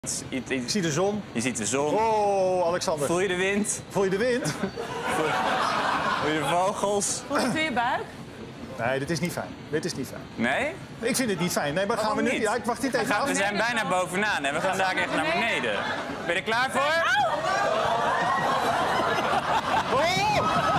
Ik zie de zon. Je ziet de zon. Oh, Alexander. Voel je de wind? Voel je de wind? Voel je de vogels? Voel je het in je buik? Nee, dit is niet fijn. Dit is niet fijn. Nee? Ik vind het niet fijn. Nee, maar gaan we nu... niet? Ja, ik wacht dit even af. We zijn bijna bovenaan en we gaan daar echt naar beneden. Ben je er klaar voor? Oh!